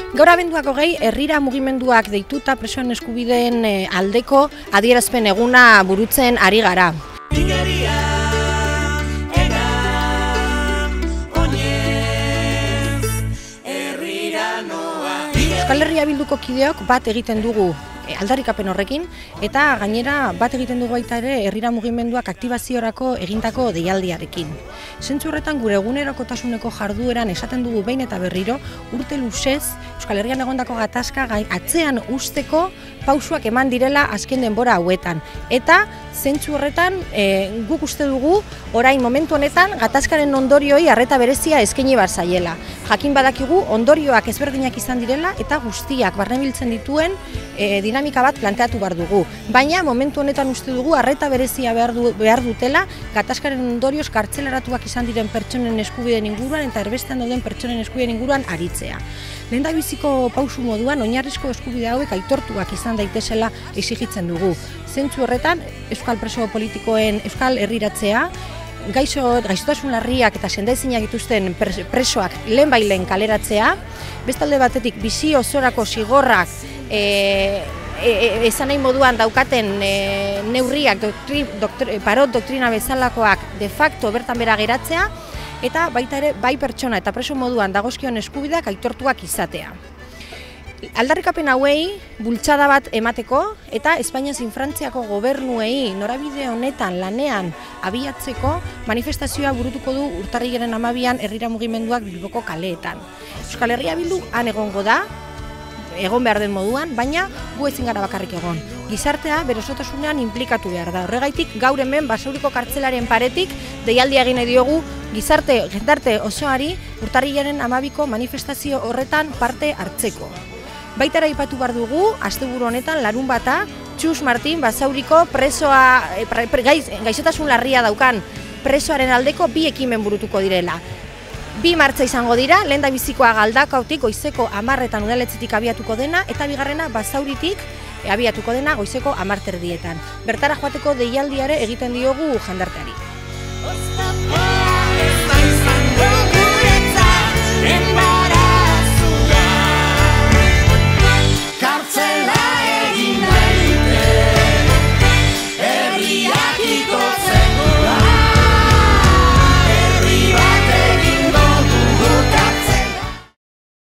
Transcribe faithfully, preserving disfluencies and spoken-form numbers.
Gaur abenduak hogei, herrira mugimenduak deituta presoen eskubideen aldeko adierazpen eguna burutzen ari gara. Euskal Herria Bilduko kideok bat egiten dugu aldarrikapen horrekin, eta gainera bat egiten dugu baita ere herrira mugimenduak aktibaziorako egindako deialdiarekin. Zentzu horretan gure egunerokotasuneko jardueran esaten dugu behin eta berriro, urte luzez Euskal Herrian egondako gatazka atzean usteko pausuak eman direla azken denbora hauetan. Eta zentzu horretan e, guk uste dugu orain momentu honetan gatazkaren ondorioi arreta berezia eskaini bar zaiela. Jakin badakigu ondorioak ezberdinak izan direla eta guztiak barnebiltzen dituen e, dinamika bat planteatu behar dugu. Baina momentu honetan uste dugu arreta berezia behar, du, behar dutela gatazkaren ondorioz kartzelaratuak izan diren pertsonen eskubideen inguruan eta erbestean dauden pertsonen eskubideen inguruan aritzea. Lehendabiziko pausu moduan oinarrizko eskubide hauek aitortuak izan daitezela exigitzen dugu. Zentzu horretan euskal preso politikoen euskal herriratzea, gaixo, gaixotasun larriak eta sendaezinak dituzten presoak lehen bailen kaleratzea, bestalde batetik bizi osorako zigorrak e, e, e, esan nahi moduan daukaten e, neurriak doktri, doktri, parot doktrina bezalakoak de facto bertan bera geratzea, eta baita ere bai pertsona eta preso moduan dagozkion eskubideak aitortuak izatea. Aldarrikapen hauei bultzada bat emateko eta Espainia zein Frantziako gobernuei norabide honetan lanean abiatzeko manifestazioa burutuko du urtarrilaren hamabian herrira mugimenduak Bilboko kaleetan. Euskal Herria Bildu han egongo da, egon behar den moduan, baina gu ezin gara bakarrik egon. Gizartea bere osotasunean inplikatu behar da. Horregaitik gaur hemen Basauriko kartzelaren paretik deialdia egin diogu gizarte jendarte osoari urtarrilaren hamabiko manifestazio horretan parte hartzeko. Baita ere aipatu behar dugu, asteburu honetan larun bata, Txus Martin Basauriko presoa, pre, pre, gaiz, gaixotasun larria daukan presoaren aldeko bi ekimen burutuko direla. Bi martza izango dira, lehendabizikoa Galdakaotik goizeko hamarretan udaletxetik abiatuko dena, eta bigarrena Basauritik abiatuko dena goizeko hamar terdietan. Bertara joateko deialdiare egiten diogu jendarteari.